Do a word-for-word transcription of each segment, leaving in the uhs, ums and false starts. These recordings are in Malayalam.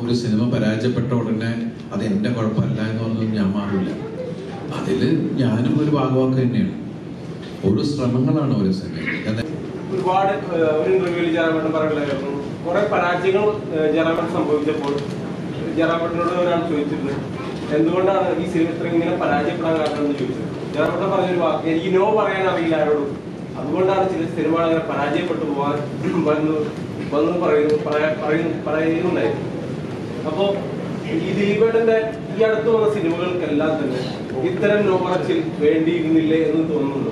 ഒരു സിനിമ പരാജയപ്പെട്ട ഉടനെ അത് എന്റെ കുഴപ്പമല്ല എന്ന് പറഞ്ഞൊന്നും ഞാൻ മാറില്ല. അതില് ഞാനും ഒരു ഭാഗവാക്ക് തന്നെയാണ്. ഒരു ശ്രമങ്ങളാണ് ഒരു സിനിമ. ഒരുപാട് ഒരു ഇന്റർവ്യൂവിൽ ജയറാമേട്ടൻ പറയുകയായിരുന്നു, കുറെ പരാജയങ്ങൾ ജയറാമേട്ടൻ സംഭവിച്ചപ്പോൾ ജയറാമേട്ടനോട് ഒരാൾ ചോദിച്ചിരുന്നു എന്തുകൊണ്ടാണ് ഈ സിനിമ ഇത്ര ഇങ്ങനെ പരാജയപ്പെടാൻ കാരണം എന്ന് ചോദിച്ചത്. ജയറാമേട്ടൻ പറഞ്ഞൊരു വാക്ക്, എനിക്ക് നോ പറയാൻ അറിയില്ല ആരോടും, അതുകൊണ്ടാണ് ചില സിനിമകൾ അങ്ങനെ പരാജയപ്പെട്ടു പോകാൻ വന്നു വന്നു പറയുന്നു പറയുന്നു പറയുന്നുണ്ടായിരുന്നു. അപ്പോ ഈ ദിലീപേട്ടന്റെ ഈ അടുത്ത് വന്ന സിനിമകൾക്കെല്ലാം തന്നെ ഇത്തരം നോ പറച്ചിൽ വേണ്ടിയിരുന്നില്ലേ എന്ന് തോന്നുന്നു.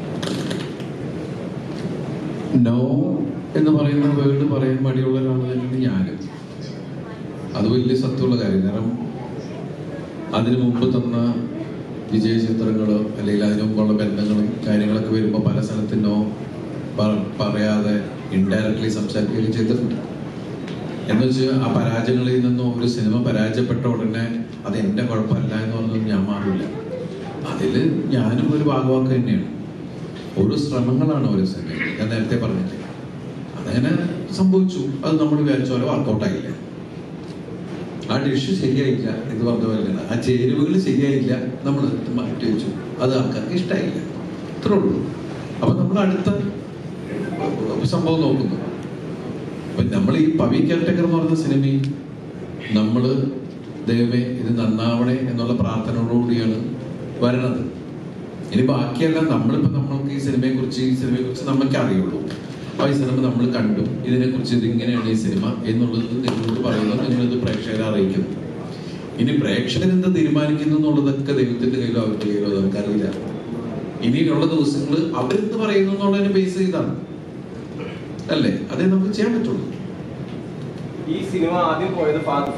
നോ എന്ന് പറയുന്ന വേർഡ് പറയാൻ മടിയുള്ള ഒരാളാണ് ഞാനും. അത് വലിയ സത്യമുള്ള കാര്യം. കാരണം അതിനു മുമ്പ് തന്ന വിജയ ചിത്രങ്ങളോ അല്ലെങ്കിൽ അതിനു മുമ്പുള്ള ബന്ധങ്ങളും കാര്യങ്ങളൊക്കെ വരുമ്പോൾ പല സ്ഥലത്തും നോ പറയാതെ ഇൻഡയറക്ട്ലി സംസാരിക്കുകയും ചെയ്തിട്ടുണ്ട്. എന്ന് വെച്ചാൽ ആ പരാജയങ്ങളിൽ നിന്നും ഒരു സിനിമ പരാജയപ്പെട്ട ഉടനെ അത് എന്റെ കുഴപ്പമല്ല എന്ന് പറഞ്ഞൊന്നും ഞാൻ മാറില്ല. അതില് ഞാനും ഒരു ഭാഗവാക്ക് തന്നെയാണ്. ഒരു ശ്രമങ്ങളാണ് ഒരു സിനിമ. ഞാൻ നേരത്തെ പറഞ്ഞില്ലേ, അതങ്ങനെ സംഭവിച്ചു. അത് നമ്മൾ വിചാരിച്ച പോലെ വർക്കൗട്ടായില്ല. ആ ഡിഷ് ശരിയായില്ല എന്ന് പറഞ്ഞ പോലെയാണ്. ആ ചേരുവകൾ ശരിയായില്ല, നമ്മൾ മാറ്റി വെച്ചു. അത് ആൾക്കാർക്ക് ഇഷ്ടമായില്ല. ഇത്രേ ഉള്ളൂ. അപ്പൊ നമ്മൾ അടുത്ത സംഭവം നോക്കുന്നു. അപ്പൊ നമ്മൾ ഈ പവി കെയർടേക്കർ എന്ന് പറഞ്ഞ സിനിമയിൽ നമ്മള് ദൈവമേ ഇത് നന്നാവണേ എന്നുള്ള പ്രാർത്ഥനയോടുകൂടിയാണ് വരണത്. ഇനി ബാക്കിയെല്ലാം നമ്മളിപ്പോ നമ്മൾക്ക് ഈ സിനിമയെ കുറിച്ച് ഈ സിനിമയെ കുറിച്ച് നമുക്ക് അറിയുള്ളൂ. അപ്പൊ ഈ സിനിമ നമ്മൾ കണ്ടു, ഇതിനെ കുറിച്ച് ഇതിങ്ങനെയാണ് ഈ സിനിമ എന്നുള്ളത് നിങ്ങളോട് പറയുന്നത്, നിങ്ങളിത് പ്രേക്ഷകരെ അറിയിക്കുന്നു. ഇനി പ്രേക്ഷകർ എന്ത് തീരുമാനിക്കുന്നു എന്നുള്ളതൊക്കെ ദൈവത്തിന്റെ കയ്യിലോ അവരുടെ കയ്യിലോ നമുക്കറിയില്ല. ഇനിയുള്ള ദിവസങ്ങൾ അവരെന്ത് പറയുന്നു എന്നുള്ളതിനെ ബേസ് ചെയ്താണ് അല്ലേ, അതേ നമുക്ക് ചെയ്യാൻ പറ്റുള്ളൂ. ഈ സിനിമ ആദ്യം പോയത്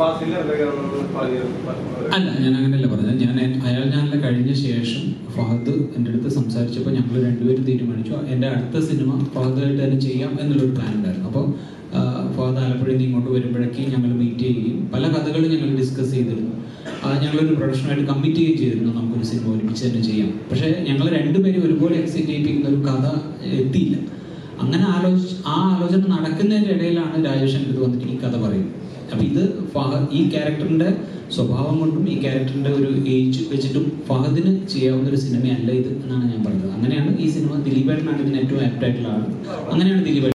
അല്ല, ഞാൻ അങ്ങനെയല്ല പറഞ്ഞത്. ഞാൻ അയാൾ ഞാനല്ല കഴിഞ്ഞ ശേഷം ഫഹദ് എൻ്റെ അടുത്ത് സംസാരിച്ചപ്പോൾ ഞങ്ങൾ രണ്ടുപേരും തീരുമാനിച്ചു എൻ്റെ അടുത്ത സിനിമ ഫഹദായിട്ട് തന്നെ ചെയ്യാം എന്നുള്ളൊരു പ്ലാൻ ഉണ്ടായിരുന്നു. അപ്പോൾ ഫഹദ് ആലപ്പുഴയിൽ നിന്ന് ഇങ്ങോട്ട് വരുമ്പോഴേക്കും ഞങ്ങൾ മീറ്റ് ചെയ്യുകയും പല കഥകളും ഞങ്ങൾ ഡിസ്കസ് ചെയ്തിരുന്നു. ഞങ്ങളൊരു പ്രൊഡക്ഷനായിട്ട് കമ്മിറ്റ് ചെയ്യുകയും ചെയ്തിരുന്നു, നമുക്കൊരു സിനിമ ഒരുമിച്ച് തന്നെ ചെയ്യാം. പക്ഷേ ഞങ്ങൾ രണ്ടുപേരും ഒരുപോലെ എക്സൈറ്റ് ചെയ്യിപ്പിക്കുന്ന ഒരു കഥ എത്തിയില്ല. അങ്ങനെ ആലോചിച്ച് ആ ആലോചന നടക്കുന്നതിൻ്റെ ഇടയിലാണ് രാജേഷ് എൻ്റെ അടുത്ത് വന്നിട്ട് ഈ കഥ പറയുന്നത്. അപ്പം ഇത് ഫഹദ് ഈ ക്യാരക്ടറിൻ്റെ സ്വഭാവം കൊണ്ടും ഈ ക്യാരക്ടറിൻ്റെ ഒരു ഏജ് വെച്ചിട്ടും ഫഹദിന് ചെയ്യാവുന്ന ഒരു സിനിമയല്ല ഇത് എന്നാണ് ഞാൻ പറഞ്ഞത്. അങ്ങനെയാണ് ഈ സിനിമ, ദിലീപേട്ടനാണ് ഇതിന് ഏറ്റവും ആപ്റ്റായിട്ടുള്ള ആൾ. അങ്ങനെയാണ് ദിലീപേട്ടൻ